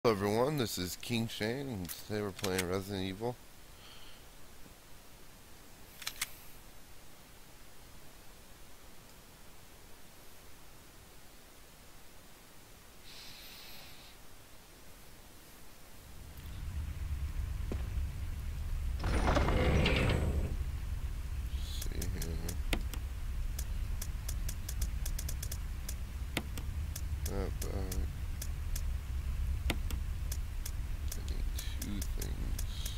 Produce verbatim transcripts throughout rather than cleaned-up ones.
Hello everyone, this is King Shane, and today we're playing Resident Evil. Let's see here. That bag. I need two things.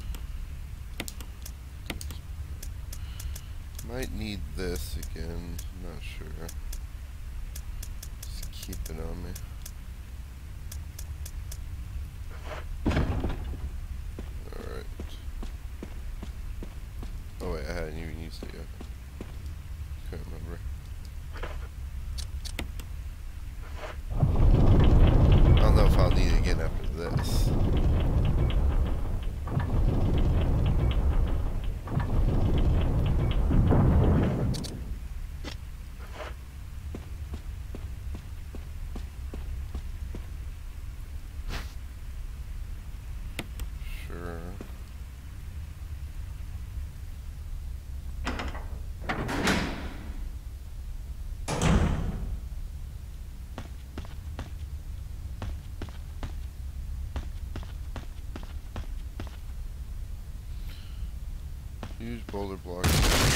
Might need this again, I'm not sure. Just keep it on me. Alright. Oh wait, I hadn't even used it yet. Couldn't remember. I don't know if I'll need it again after this. Sure. Use boulder blocks.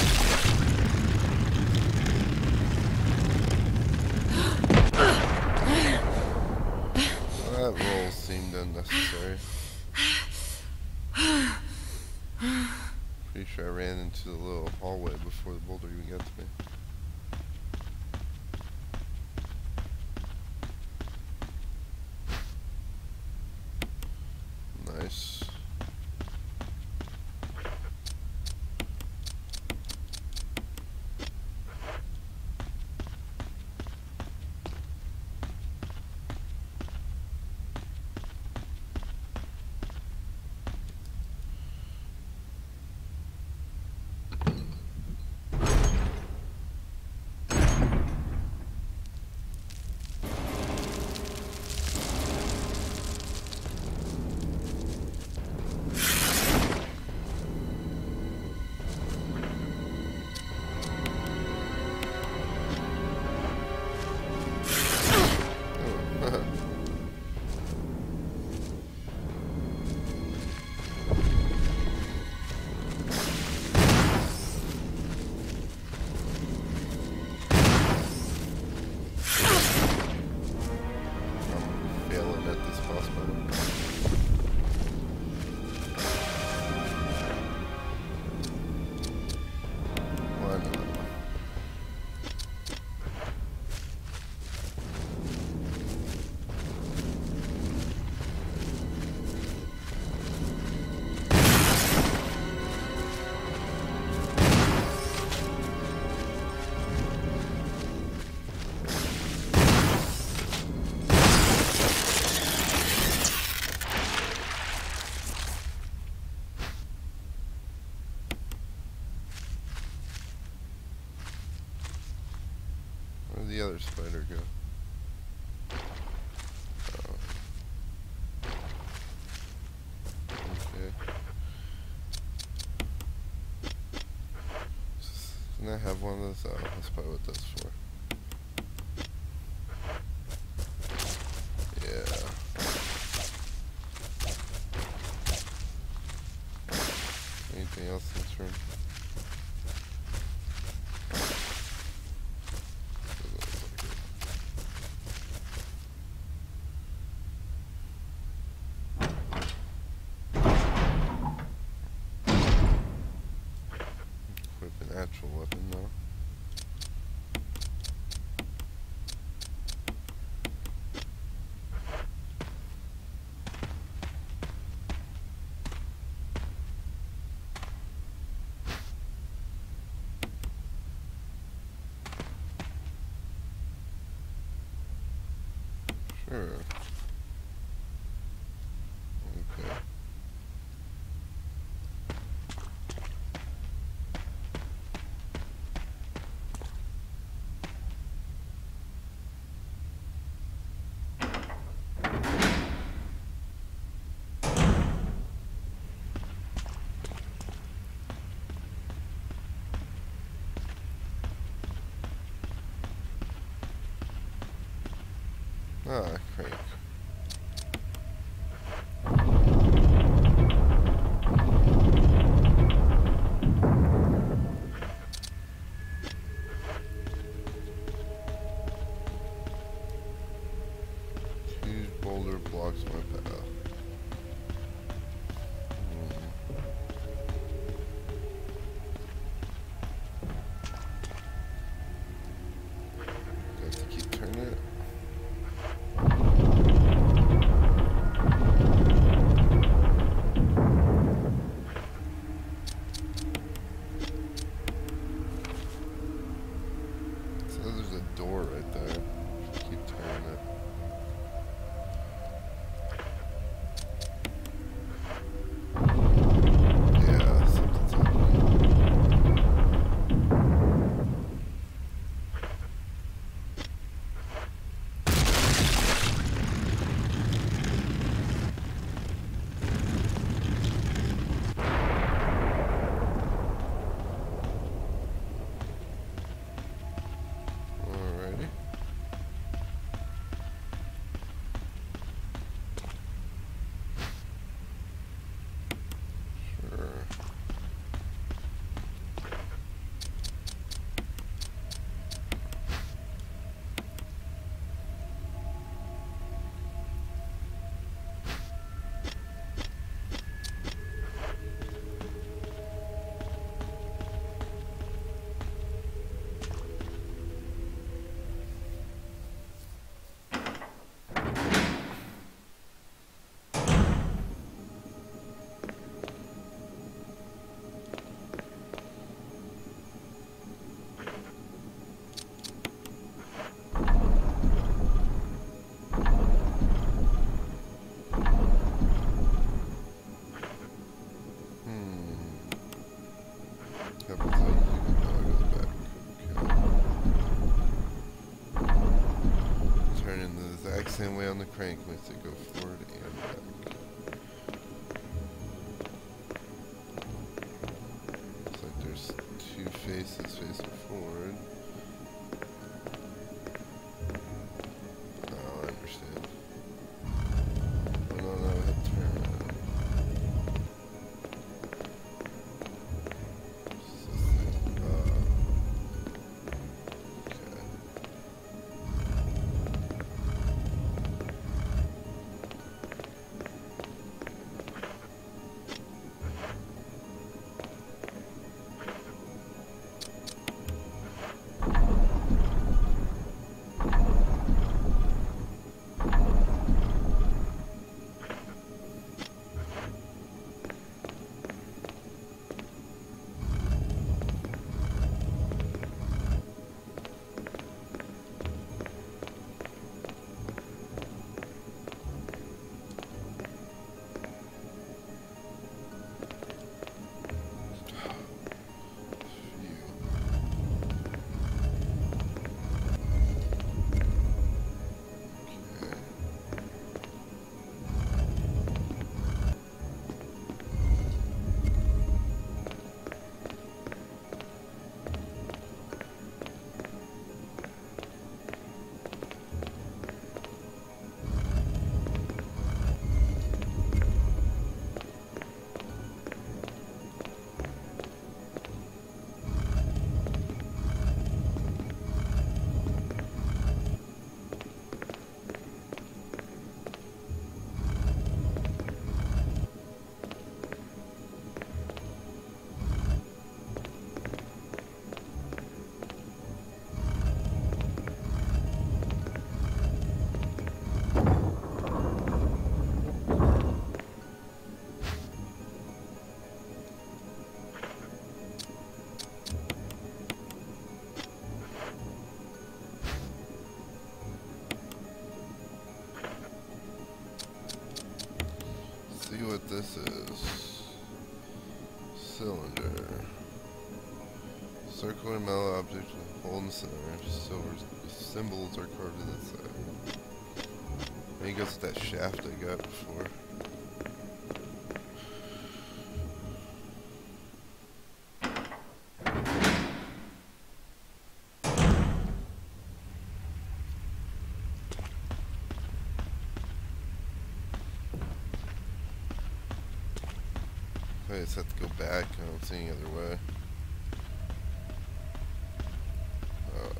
That roll seemed unnecessary. Pretty sure I ran into the little hallway before the boulder even got to me. Nice. Where'd the other spider go? Oh. Okay. Can I have one of those? Oh, that's probably what that's for. Yeah. Anything else in this room? An actual weapon though. Sure. Okay. blocks my path. Same way on the crank makes it go forward and back. Looks like there's two faces facing forward. Oh, I understand. Oh, no, no, I had to turn. See what this is. Cylinder. Circular metal object with a hole in the center. Silver symbols are carved in the side. I think that's that shaft I got before. I just have to go back. I don't see any other way. Uh,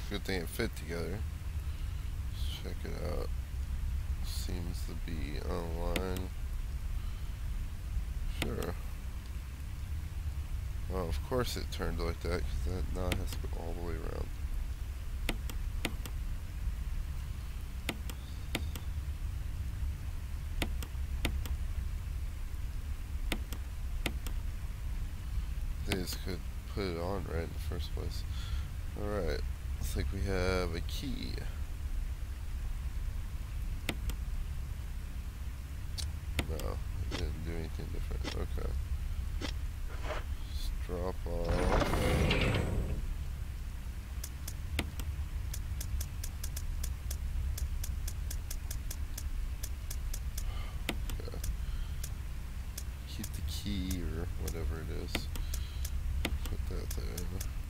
Good thing it fit together. Let's check it out. Seems to be online. Sure. Oh, of course it turned like that, because that now has to go all the way around. They just could put it on right in the first place. Alright, looks like we have a key. No, it didn't do anything different. Okay. Just drop off. Okay. Keep the key or whatever it is. Put that there.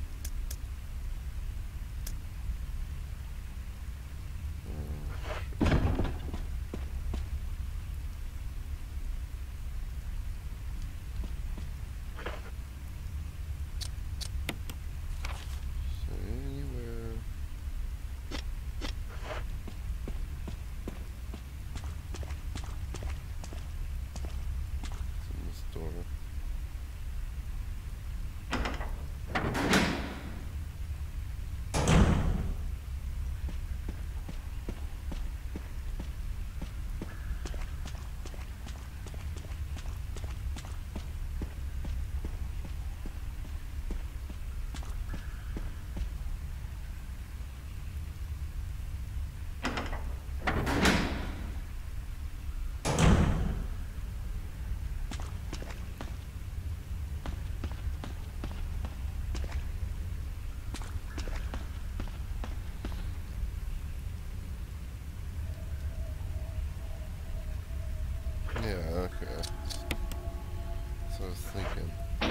Yeah, okay. So I was thinking.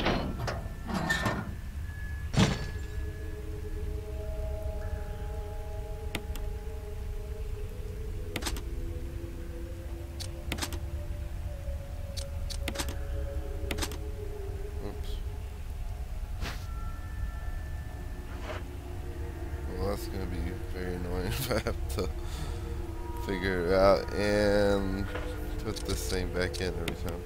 Oops. Well, that's gonna be very annoying if I have to figure it out and put this thing back in every time.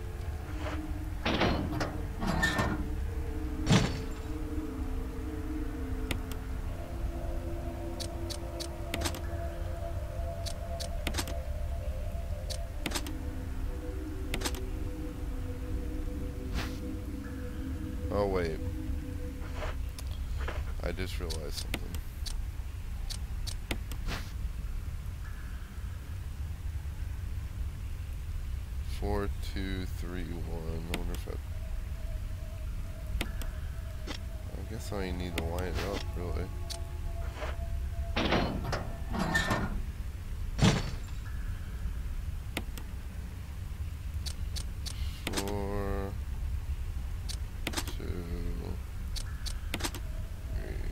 Oh wait, I just realized something. Four, two, three, one. I wonder if I... I guess I need to line it up, really. Four, two, three.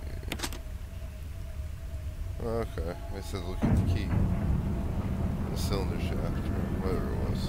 Okay, I said look at the key. The cylinder shaft, or whatever it was.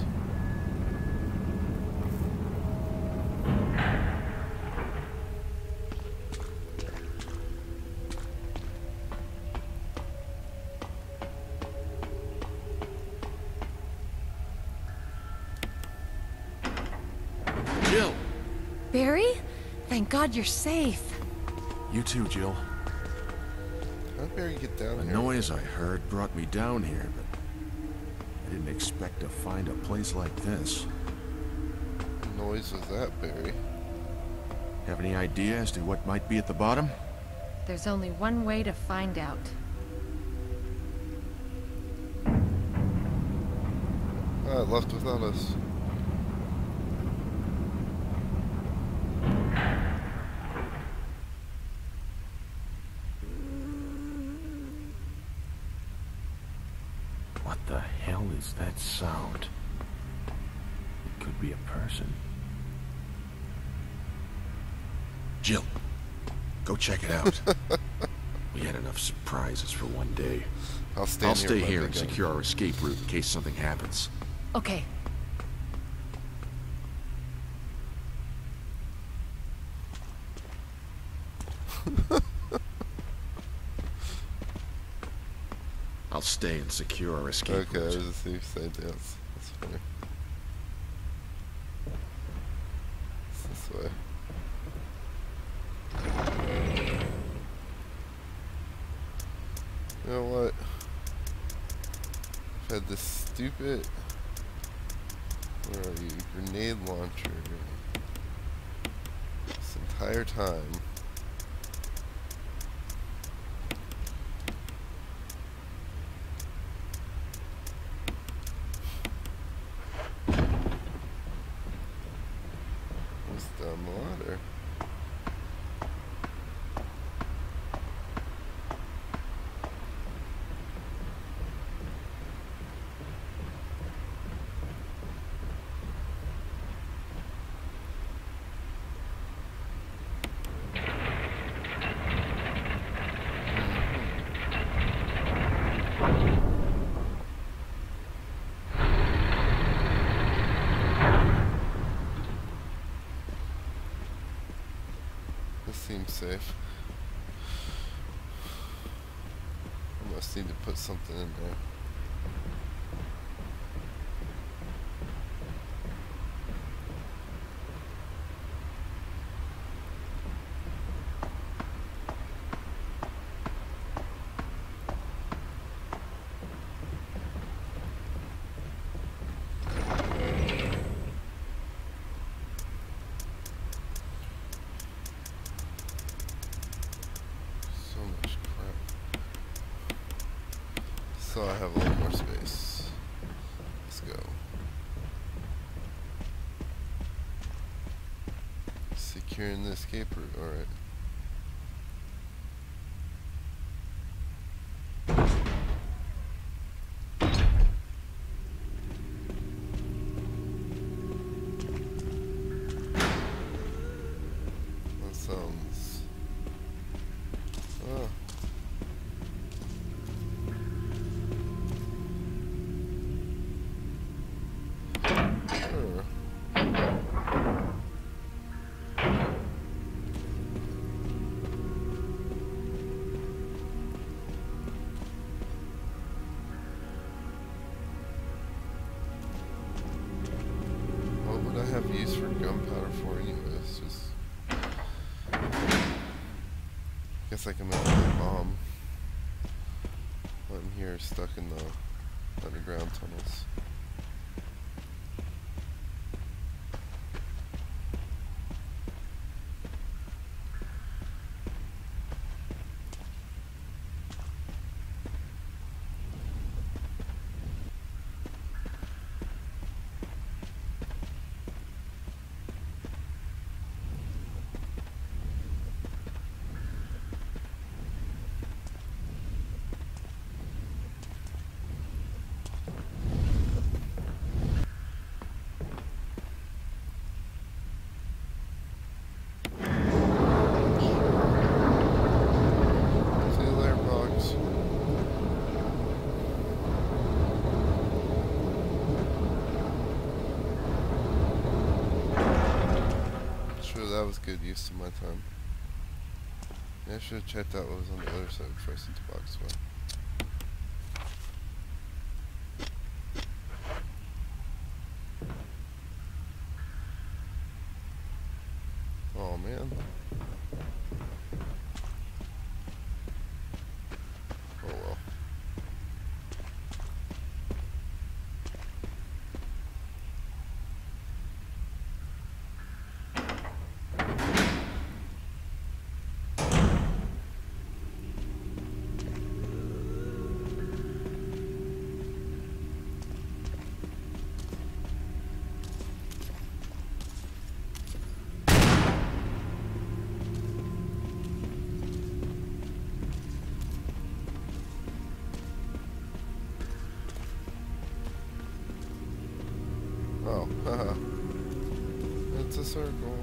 Jill! Barry? Thank God you're safe. You too, Jill. How'd Barry get down The here? noise I heard brought me down here, but I didn't expect to find a place like this. What noise was that, Barry? Have any idea as to what might be at the bottom? There's only one way to find out. Ah, it left without us. What the hell is that sound? It could be a person. Jill, go check it out. We had enough surprises for one day. I'll, stand I'll here stay with my here big and gun. secure our escape route in case something happens. Okay. stay and secure our escape Okay, route. there's a safe side dance. That's funny. It's this way. You know what? I've had this stupid, where are you, grenade launcher this entire time. It's down the ladder. Seems safe. I must need to put something in there. So I have a little more space. Let's go. Securing the escape route, alright. That sounds... Oh. Have use for gunpowder for anyways, just guess I can make a bomb. I'm here stuck in the underground tunnels. That was good use of my time. Yeah, I should have checked out what was on the other side before I sent the box away. Oh man. Oh well. Oh, haha. It's a circle.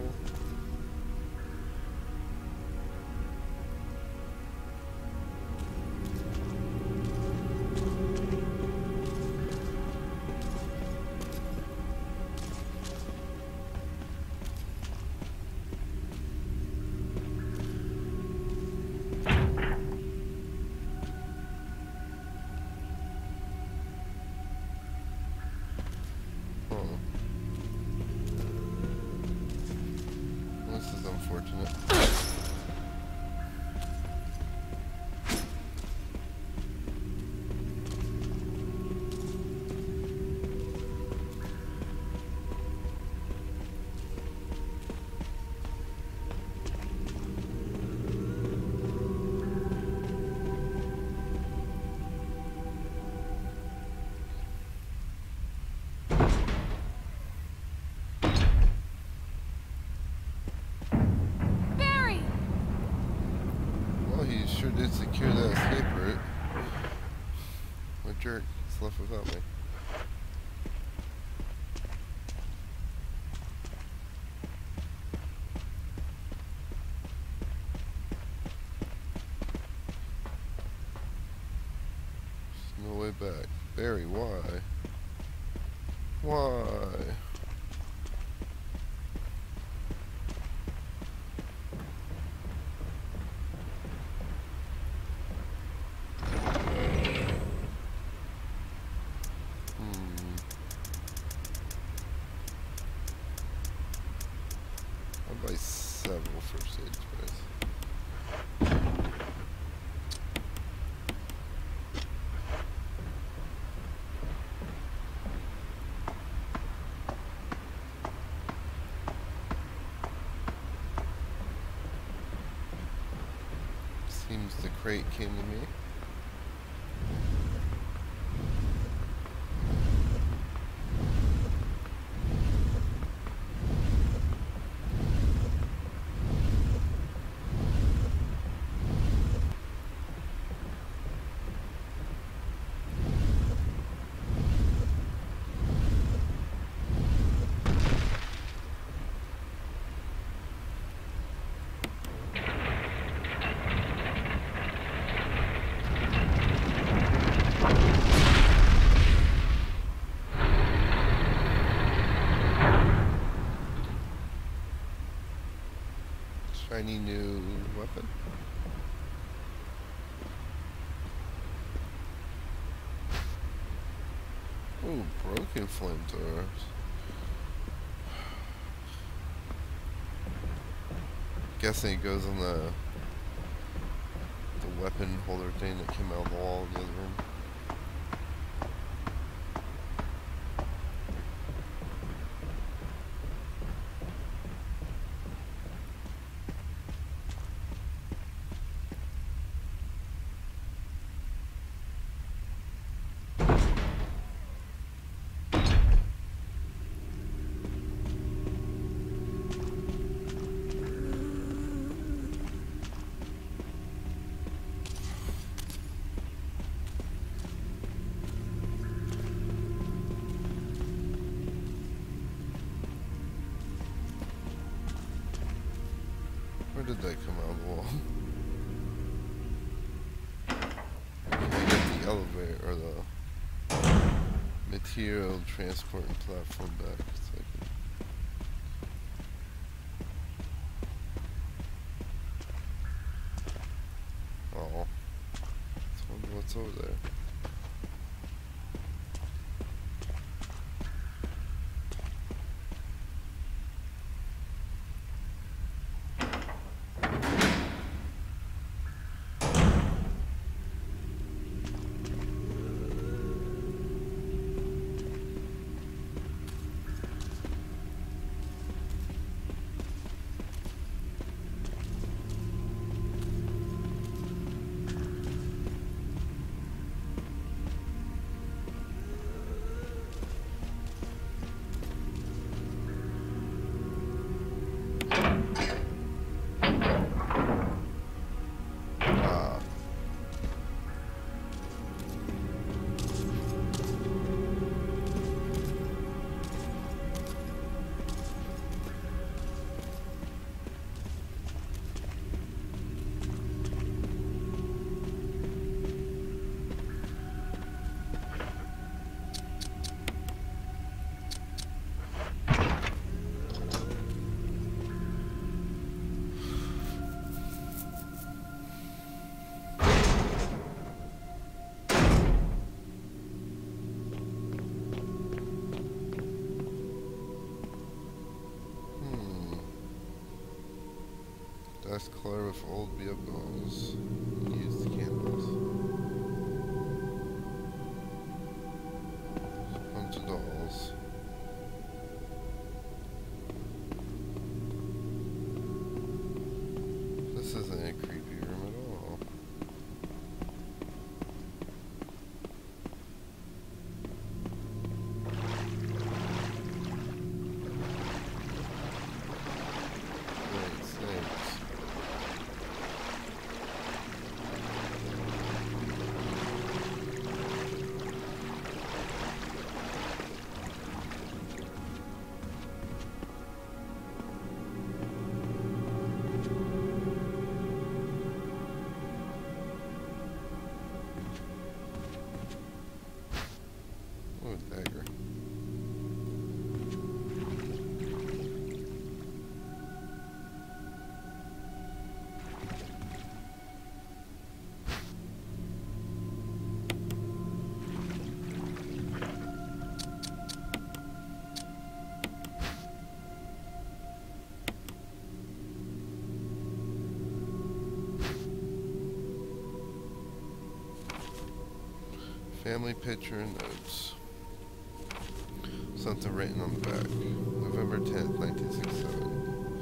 sure did secure that escape route. What jerk? It's left without me. There's no way back. Barry, why? Why? Buy several first aid sprays. Seems the crate came to me. Shiny new weapon. Ooh, broken flamethrowers. Guessing it goes on the the weapon holder thing that came out of the wall in the other room. Where did that come out of the wall? Can I get the elevator or the material transport and platform back so I can... Oh. Let's wonder what's over there. That's clear with old vehicles. Use the candles. A bunch of dolls. This isn't a creepy room at all. Great snakes. Family picture and notes. Something written on the back. November tenth, nineteen sixty-seven.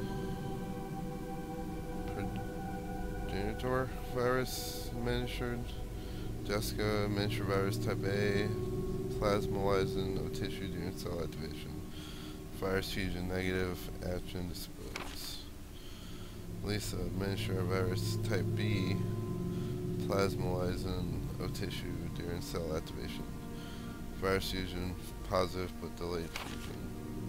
Progenitor virus administered. Jessica, miniature virus type A. Plasmolizing of tissue during cell activation. Virus fusion negative. Action dispose. Lisa, miniature virus type B. Plasmolizing of tissue during cell activation. Virus fusion positive but delayed fusion.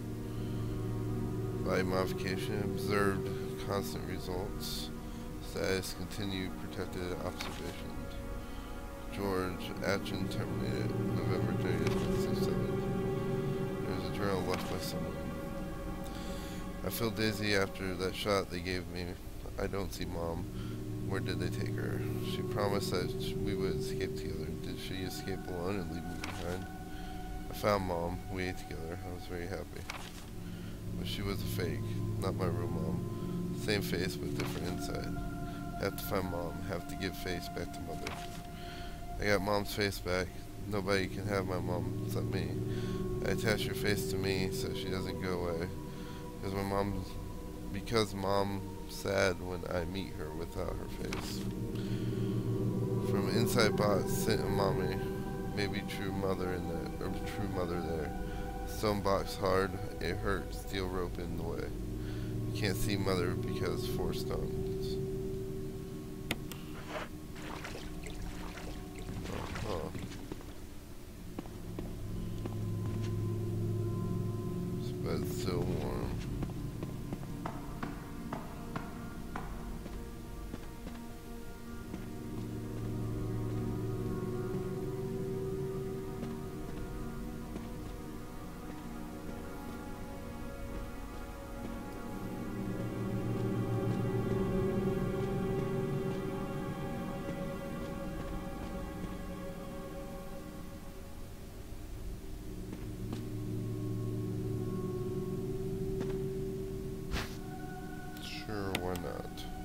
Body modification observed constant results. Status continued protected observation. George, action terminated November thirtieth, nineteen sixty-seven. There was a journal left by someone. I feel dizzy after that shot they gave me. I don't see Mom. Where did they take her? She promised that we would escape together. Did she escape alone and leave me behind? I found Mom. We ate together. I was very happy. But she was a fake. Not my real mom. Same face but different inside. Have to find Mom. Have to give face back to Mother. I got Mom's face back. Nobody can have my mom except me. I attach her face to me so she doesn't go away. Because my mom's because Mom sad when I meet her without her face. From inside box, sitting mommy, maybe true mother in there, or true mother there. Stone box hard, it hurt, steel rope in the way. You can't see mother because four stones. Uh-huh. This bed's still warm. Sure, why not?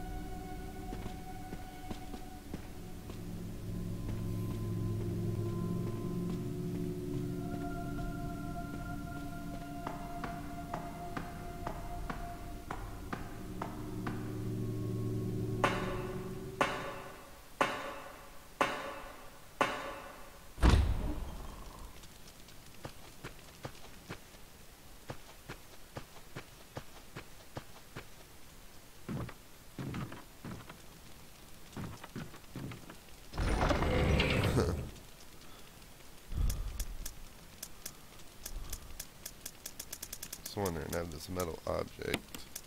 I was wondering, I have this metal object.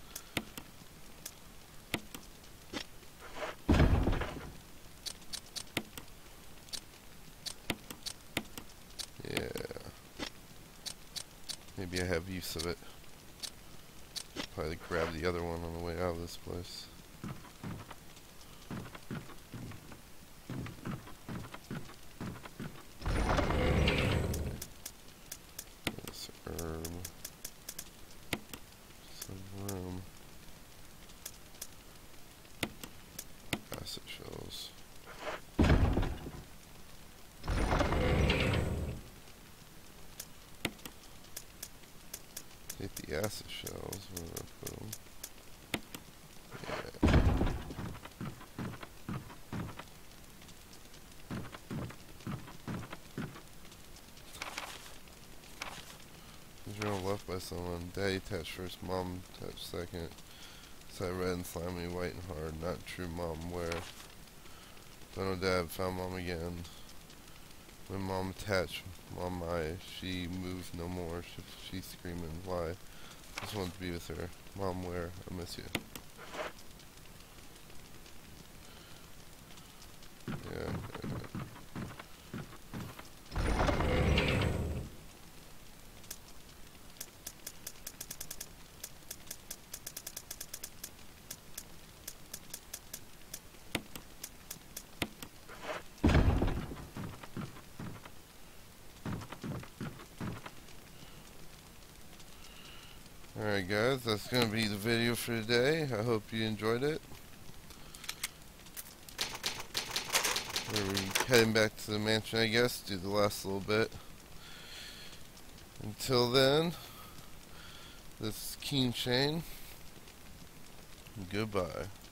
Yeah. Maybe I have use of it. Probably grab the other one on the way out of this place. This herb. Room. Acid shells. Take the acid shells. Where do I put them? Yeah. Journal left by someone. Daddy touched first, Mom touched second. Side red and slimy, white and hard. Not true Mom. Where? Don't know Dad. Found Mom again. When Mom attached Mom eye, she moved no more. She, she's screaming. Why? Just wanted to be with her. Mom, where? I miss you. Yeah. yeah. Alright guys, that's going to be the video for today. I hope you enjoyed it. Where we heading back to the mansion, I guess, do the last little bit. Until then, this is Keen Shane. Goodbye.